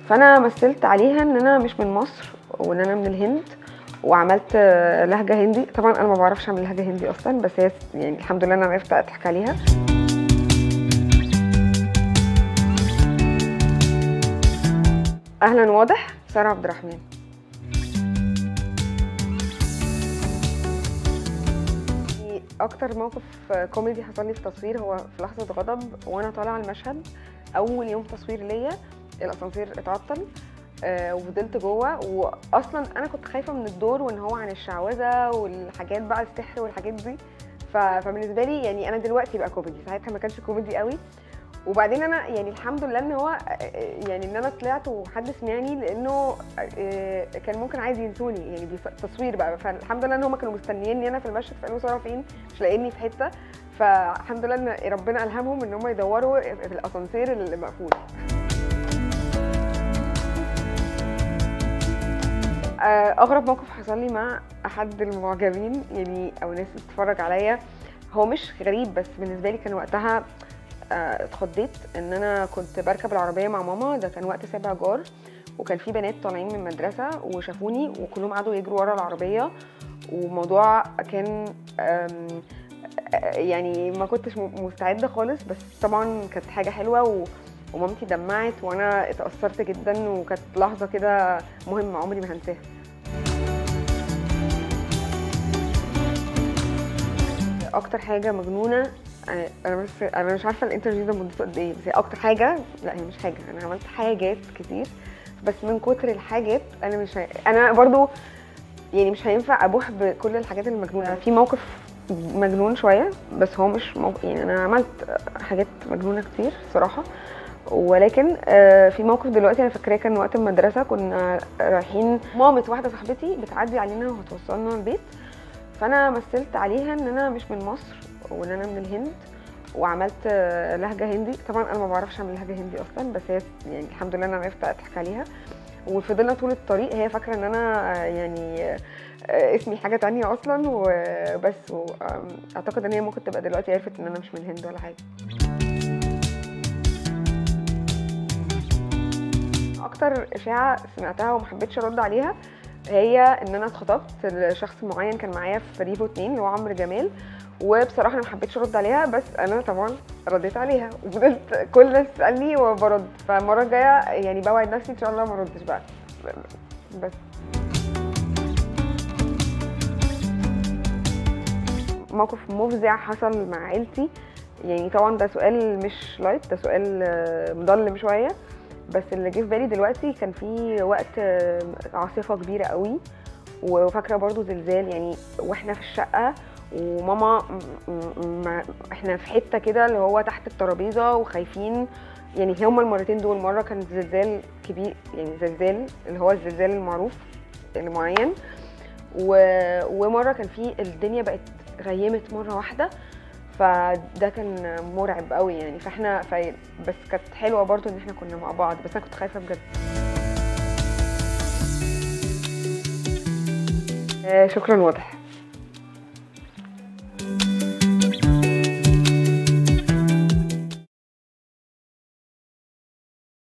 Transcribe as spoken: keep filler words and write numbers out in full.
فانا مثلت عليها ان انا مش من مصر وان انا من الهند، وعملت لهجه هندي. طبعا انا ما بعرفش اعمل لهجه هندي اصلا، بس هي يعني الحمد لله انا عرفت اضحك عليها. اهلا واضح، ساره عبد الرحمن. اكتر موقف كوميدي حصل لي في تصوير هو في لحظه غضب وانا طالعه المشهد. اول يوم تصوير ليا الاسانسير اتعطل آه وفضلت جوه، واصلا انا كنت خايفه من الدور وان هو عن الشعوذه والحاجات بقى السحر والحاجات دي. فبالنسبه لي يعني انا دلوقتي بقى كوميدي، ساعتها ما كانش كوميدي قوي. وبعدين انا يعني الحمد لله ان هو يعني ان انا طلعت وحد سمعني، لانه كان ممكن عايز ينسوني يعني تصوير بقى. فالحمد لله ان هم كانوا مستنييني انا في المشهد، فقالوا ساره فين، مش لاقيني في حته. فالحمد لله ان ربنا الهمهم ان هم يدوروا في الاسانسير اللي مقفول. اغرب موقف حصل لي مع احد المعجبين يعني او ناس بتتفرج عليا، هو مش غريب بس بالنسبه لي كان وقتها اتخضيت. ان انا كنت بركب العربيه مع ماما، ده كان وقت سابع جار، وكان في بنات طالعين من المدرسه وشافوني وكلهم قعدوا يجروا ورا العربيه، والموضوع كان يعني ما كنتش مستعده خالص، بس طبعا كانت حاجه حلوه ومامتي دمعت وانا اتاثرت جدا، وكانت لحظه كده مهمه عمري ما هنساها. اكتر حاجه مجنونه، انا بس انا مش عارفه الانترفيو ده مدته قد ايه، بس هي اكتر حاجه، لا هي مش حاجه، انا عملت حاجات كتير بس من كتر الحاجات انا مش هي... انا برضو يعني مش هينفع ابوح بكل الحاجات المجنونه. في موقف مجنون شويه بس هو مش موقف، يعني انا عملت حاجات مجنونه كتير صراحه، ولكن في موقف دلوقتي انا فاكراه كان وقت المدرسه. كنا رايحين، مامة واحده صاحبتي بتعدي علينا وهتوصلنا البيت، فانا مثلت عليها ان انا مش من مصر وان انا من الهند، وعملت لهجه هندي. طبعا انا ما بعرفش اعمل لهجه هندي اصلا، بس هي يعني الحمد لله انا عرفت اضحك عليها. وفضلنا طول الطريق هي فاكره ان انا يعني اسمي حاجه تانية اصلا وبس، واعتقد ان هي ممكن تبقى دلوقتي عرفت ان انا مش من الهند ولا حاجه. اكتر اشاعه سمعتها وما حبيتش ارد عليها هي ان انا اتخطبت لشخص معين كان معايا في ريفو اتنين اللي هو عمرو جمال، وبصراحه انا ما حبيتش ارد عليها، بس انا طبعا رديت عليها وفضلت كل الناس تسالني وبرد. فالمره الجايه يعني بوعد نفسي ان شاء الله ما اردش بقى. بس موقف مفزع حصل مع عيلتي، يعني طبعا ده سؤال مش لايت، ده سؤال مضلم شويه، بس اللي جه في بالي دلوقتي كان في وقت عاصفه كبيره قوي، وفاكره برضو زلزال يعني، واحنا في الشقه وماما احنا في حته كده اللي هو تحت الترابيزه وخايفين. يعني هما المرتين دول، مره كان زلزال كبير يعني زلزال اللي هو الزلزال المعروف المعين، ومره كان في الدنيا بقت غيمت مره واحده، فده كان مرعب قوي يعني. فاحنا ف... بس كانت حلوه برضو ان احنا كنا مع بعض، بس انا كنت خايفه بجد. شكرا واضح.